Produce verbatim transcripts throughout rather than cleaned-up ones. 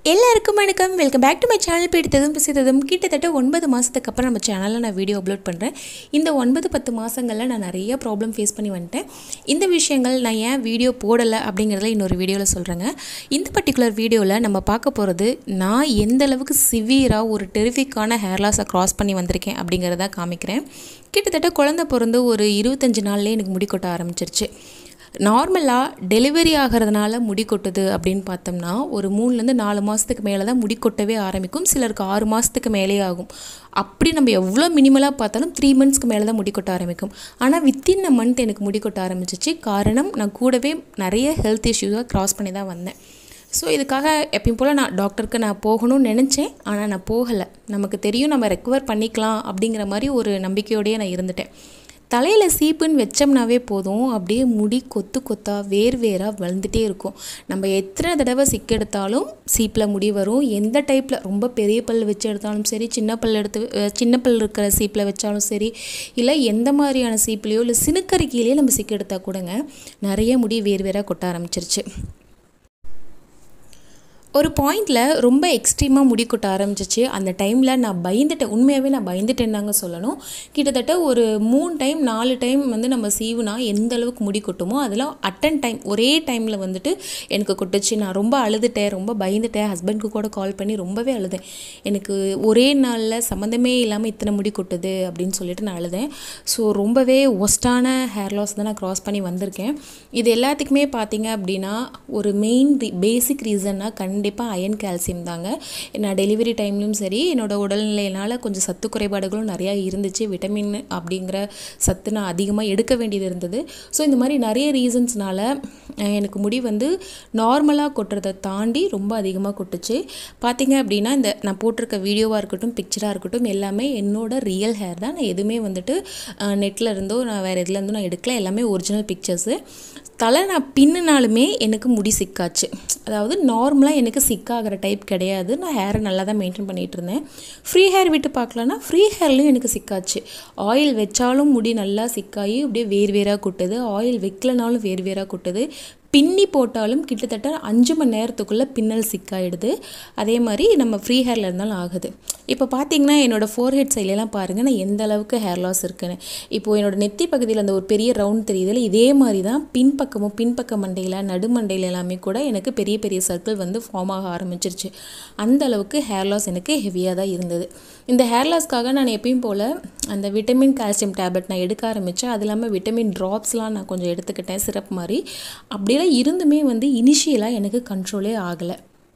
எல்லாருக்கும் வணக்கம். Welcome back to my channel. பிடித்ததும் பிடித்ததும் கிட்டத்தட்ட ஒன்பது மாதத்துக்கு அப்புறம் நம்ம சேனலில் நான் வீடியோ அப்லோட் பண்ணுறேன். இந்த ஒன்பது பத்து மாதங்களில் நான் நிறைய ப்ராப்ளம் ஃபேஸ் பண்ணி வந்துட்டேன். இந்த விஷயங்கள் நான் ஏன் வீடியோ போடலை அப்படிங்கிறத இன்னொரு வீடியோவில் சொல்கிறேங்க. இந்த பர்டிகுலர் வீடியோவில் நம்ம பார்க்க போகிறது நான் எந்த அளவுக்கு சிவியராக ஒரு டெரிஃபிக்கான ஹேர் லாஸை க்ராஸ் பண்ணி வந்திருக்கேன் அப்படிங்கிறத காமிக்கிறேன். கிட்டத்தட்ட குழந்தை பிறந்து ஒரு இருபத்தஞ்சி நாள்லேயே எனக்கு முடி கொட்ட ஆரம்பிச்சிருச்சு. நார்மலாக டெலிவரி ஆகிறதுனால முடி கொட்டுது அப்படின்னு பார்த்தோம்னா ஒரு மூணுலேருந்து நாலு மாதத்துக்கு மேலே தான் முடி கொட்டவே ஆரம்பிக்கும். சிலருக்கு ஆறு மாதத்துக்கு மேலே ஆகும். அப்படி நம்ம எவ்வளோ மினிமலாக பார்த்தாலும் த்ரீ மந்த்ஸ்க்கு மேலே தான் முடி கொட்ட ஆரம்பிக்கும். ஆனால் வித்தின் அ மந்த் எனக்கு முடி கொட்ட ஆரம்பிச்சிச்சு. காரணம், நான் கூடவே நிறைய ஹெல்த் இஷ்யூஸாக க்ராஸ் பண்ணி தான் வந்தேன். ஸோ இதுக்காக எப்பயும் போல் நான் டாக்டருக்கு நான் போகணும்னு நினச்சேன். ஆனால் நான் போகலை. நமக்கு தெரியும் நம்ம ரெக்கவர் பண்ணிக்கலாம் அப்படிங்கிற மாதிரி ஒரு நம்பிக்கையோடையே நான் இருந்துட்டேன். தலையில் சீப்புன்னு வச்சோம்னாவே போதும், அப்படியே முடி கொத்து கொத்தா வேர் வேராக வளர்ந்துட்டே இருக்கும். நம்ம எத்தனை தடவை சிக்கு எடுத்தாலும் சீப்பில் முடி வரும். எந்த டைப்பில் ரொம்ப பெரிய பல் வச்சு எடுத்தாலும் சரி, சின்ன பல் எடுத்து சின்ன பல் இருக்கிற சீப்பில் வச்சாலும் சரி, இல்லை எந்த மாதிரியான சீப்லேயோ இல்லை சினுக்கரிக்கையிலேயே நம்ம சிக்கு எடுத்தால் கூடங்க நிறைய முடி வேர் வேராக கொட்ட ஆரம்பிச்சிருச்சு. ஒரு பாயிண்டில் ரொம்ப எக்ஸ்ட்ரீமாக முடி கொட்ட ஆரம்பிச்சிச்சு. அந்த டைமில் நான் பயந்துட்டேன். உண்மையாகவே நான் பயந்துட்டேன்னு தாங்க சொல்லணும். கிட்டத்தட்ட ஒரு மூணு டைம் நாலு டைம் வந்து நம்ம சீவுனா எந்த அளவுக்கு முடி கொட்டுமோ அதெல்லாம் அட்டன் டைம் ஒரே டைமில் வந்துட்டு எனக்கு கொட்டுச்சு. நான் ரொம்ப அழுதுட்டேன், ரொம்ப பயந்துட்டேன். ஹஸ்பண்டுக்கு கூட கால் பண்ணி ரொம்பவே அழுதேன். எனக்கு ஒரே நாளில் சம்மந்தமே இல்லாமல் இத்தனை முடி கொட்டுது அப்படின்னு சொல்லிட்டு நான் அழுதேன். ஸோ ரொம்பவே ஒஸ்ட்டான ஹேர் லாஸ் தான் நான் க்ராஸ் பண்ணி வந்திருக்கேன். இது எல்லாத்துக்குமே பார்த்தீங்க அப்படின்னா ஒரு மெயின் பேசிக் ரீசன்னாக கண் கண்டிப்பாக அயன் கால்சியம் தாங்க. நான் டெலிவரி டைம்லையும் சரி, என்னோடய உடல்நிலையினால் கொஞ்சம் சத்து குறைபாடுகளும் நிறையா இருந்துச்சு. விட்டமின் அப்படிங்கிற சத்து நான் அதிகமாக எடுக்க வேண்டியது இருந்தது. ஸோ இந்த மாதிரி நிறைய ரீசன்ஸ்னால் எனக்கு முடி வந்து நார்மலாக கொட்டுறதை தாண்டி ரொம்ப அதிகமாக கொட்டுச்சு. பார்த்திங்க அப்படின்னா இந்த நான் போட்டிருக்க வீடியோவாக இருக்கட்டும், பிக்சராக இருக்கட்டும், எல்லாமே என்னோட ரியல் ஹேர் தான். நான் எதுவுமே வந்துட்டு நெட்டில் இருந்தோ நான் வேறு எதுலேருந்தோ நான் எடுக்கல. எல்லாமே ஒரிஜினல் பிக்சர்ஸு. தலை நான் பின்னுனாலுமே எனக்கு முடி சிக்காச்சு. அதாவது நார்மலாக எனக்கு சிக்காகிற டைப் கிடையாது. நான் ஹேரை நல்லா தான் மெயின்டைன் பண்ணிகிட்டு இருந்தேன். ஃப்ரீ ஹேர் விட்டு பார்க்கலன்னா ஃப்ரீ ஹேர்லேயும் எனக்கு சிக்காச்சு. ஆயில் வச்சாலும் முடி நல்லா சிக்காகி அப்படியே வேர் வேராக கொட்டுது. ஆயில் வைக்கலனாலும் வேர் வேராக கொட்டுது. பின்னி போட்டாலும் கிட்டத்தட்ட அஞ்சு மணி நேரத்துக்குள்ளே பின்னல் சிக்காயிடுது. அதே மாதிரி நம்ம ஃப்ரீ ஹேரில் இருந்தாலும் ஆகுது. இப்போ பார்த்தீங்கன்னா என்னோடய ஃபோர் ஹெட் சைட்லலாம் பாருங்கள் நான் எந்த அளவுக்கு ஹேர் லாஸ் இருக்குன்னு. இப்போது என்னோடய நெத்தி பகுதியில் அந்த ஒரு பெரிய ரவுண்ட் தெரியுதில்ல, இதே மாதிரி தான் பின்பக்கமும் பின்பக்க மண்டையில் நடுமண்டையில் எல்லாமே கூட எனக்கு பெரிய பெரிய சர்க்கிள் வந்து ஃபார்ம் ஆக ஆரம்பிச்சிருச்சு. அந்த அளவுக்கு ஹேர் லாஸ் எனக்கு ஹெவியாக தான் இருந்தது. இந்த ஹேர் லாஸ்க்காக நான் எப்பயும் போல் அந்த விட்டமின் கால்சியம் டேப்லெட் நான் எடுக்க ஆரம்பித்தேன். அது இல்லாமல் விட்டமின் ட்ராப்ஸ்லாம் நான் கொஞ்சம் எடுத்துக்கிட்டேன், சிரப் மாதிரி. அப்படியே இருந்துமே வந்து இனிஷியலாக எனக்கு கண்ட்ரோலே ஆகலை.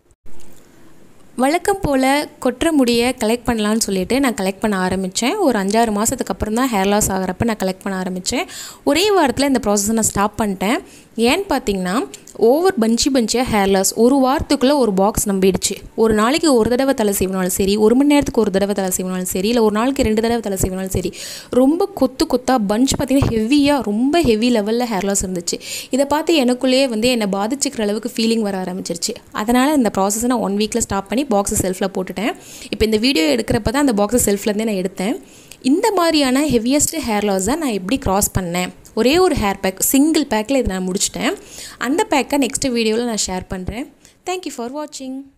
வழக்கம் போல் கொட்டுற முடியை கலெக்ட் பண்ணலான்னு சொல்லிவிட்டு நான் கலெக்ட் பண்ண ஆரம்பித்தேன். ஒரு அஞ்சாறு மாதத்துக்கு அப்புறம் தான் ஹேர் லாஸ் ஆகிறப்ப நான் கலெக்ட் பண்ண ஆரம்பித்தேன். ஒரே வாரத்தில் இந்த ப்ராசஸை நான் ஸ்டாப் பண்ணிட்டேன். ஏன்னு பார்த்தீங்கன்னா ஓவர் பஞ்சி பஞ்சியாக ஹேர் லாஸ் ஒரு வாரத்துக்குள்ளே ஒரு பாக்ஸ் நம்பிடுச்சு. ஒரு நாளைக்கு ஒரு தடவை தலை சீவினாலும் சரி, ஒரு மணி நேரத்துக்கு ஒரு தடவை தலை சீவினாலும் சரி, இல்லை ஒரு நாளைக்கு ரெண்டு தடவை தலை சீவினாலும் சரி, ரொம்ப கொத்து கொத்தாக பஞ்ச் பார்த்திங்கன்னா ஹெவியாக ரொம்ப ஹெவி லெவலில் ஹேர் லாஸ் இருந்துச்சு. இதை பார்த்து எனக்குள்ளேயே வந்து என்னை பாதிச்சுக்கிற அளவுக்கு ஃபீலிங் வர ஆரம்பிச்சிருச்சு. அதனால் இந்த ப்ராசஸை நான் ஒன் வீக்கில் ஸ்டாப் பண்ணி பாக்ஸை செல்ஃபில் போட்டுட்டேன். இப்போ இந்த வீடியோ எடுக்கிறப்ப தான் அந்த பாக்ஸை செல்ஃப்லேருந்தே நான் எடுத்தேன். இந்த மாதிரியான ஹெவியஸ்ட் ஹேர் லாஸை நான் எப்படி க்ராஸ் பண்ணேன், ஒரே ஒரு ஹேர் பேக் சிங்கிள் பேக்கில் இதை நான் முடிச்சிட்டேன். அந்த பேக்கை நெக்ஸ்ட் வீடியோவில் நான் ஷேர் பண்ணுறேன். தேங்க்யூ ஃபார் வாட்சிங்.